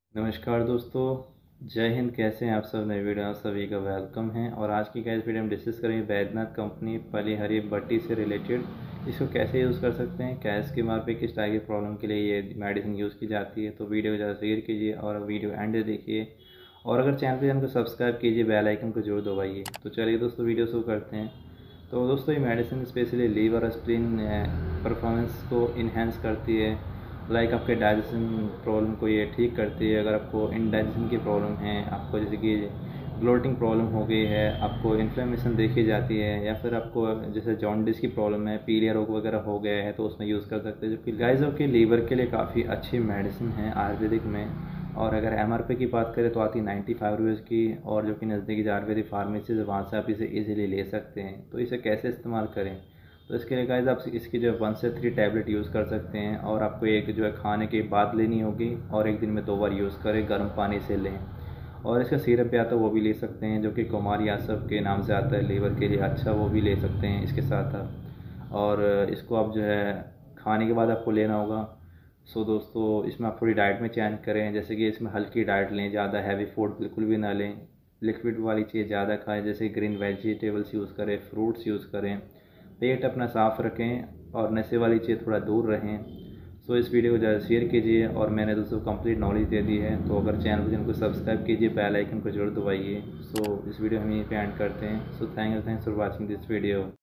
नमस्कार दोस्तों, जय हिंद। कैसे हैं आप सब? नई वीडियो में सभी का वेलकम है। और आज की गाइस वीडियो में डिस्कस करेंगे बैद्यनाथ कंपनी पलीहरी बट्टी से रिलेटेड इसको कैसे यूज़ कर सकते हैं, क्या इसके मार पे किस टाइप की प्रॉब्लम के लिए ये मेडिसिन यूज़ की जाती है। तो वीडियो को ज़्यादा शेयर कीजिए और वीडियो एंड देखिए। और अगर चैनल को सब्सक्राइब कीजिए, बेल आइकन को जरूर दबाइए। तो चलिए दोस्तों, वीडियो शुरू करते हैं। तो दोस्तों, ये मेडिसिन स्पेशली लीवर और स्प्लीन परफॉर्मेंस को इन्हेंस करती है। लाइक आपके डाइजेशन प्रॉब्लम को ये ठीक करती है। अगर आपको इंडाइजेशन की प्रॉब्लम है, आपको जैसे कि ब्लोटिंग प्रॉब्लम हो गई है, आपको इन्फ्लेमेशन देखी जाती है, या फिर आपको जैसे जॉन्डिस की प्रॉब्लम है, पीलिया रोग वगैरह हो गया है, तो उसमें यूज़ कर सकते हैं, जो कि गाइस के लीवर के लिए काफ़ी अच्छी मेडिसिन है आयुर्वेदिक में। और अगर एमआरपी की बात करें तो आती 95 रुपीज़ की, और जो कि नज़दीकी आयुर्वेदिक फार्मेसी है वहाँ से आप इसे ईजिली ले सकते हैं। तो इसे कैसे इस्तेमाल करें? तो इसके लिए गाइस आप इसकी जो 1 से 3 टैबलेट यूज़ कर सकते हैं, और आपको एक जो है खाने के बाद लेनी होगी, और एक दिन में 2 बार यूज़ करें, गर्म पानी से लें। और इसका सिरप भी आता है, वो भी ले सकते हैं, जो कि कुमार यासव के नाम से आता है, लीवर के लिए अच्छा, वो भी ले सकते हैं इसके साथ आप। और इसको आप जो है खाने के बाद आपको लेना होगा। सो दोस्तों, इसमें आप थोड़ी डाइट में चेंज करें, जैसे कि इसमें हल्की डाइट लें, ज़्यादा हैवी फूड बिल्कुल भी ना लें। लिक्विड वाली चीज़ ज़्यादा खाएं, जैसे ग्रीन वेजिटेबल्स यूज़ करें, फ्रूट्स यूज़ करें। पेट अपना साफ़ रखें और नशे वाली चीज़ थोड़ा दूर रहें। सो इस वीडियो को ज़्यादा शेयर कीजिए, और मैंने दोस्तों कंप्लीट नॉलेज दे दी है। तो अगर चैनल को सब्सक्राइब कीजिए, बेल आइकन को जरूर दबाइए। सो इस वीडियो हम यहीं पे एंड करते हैं। So thanks for watching this video.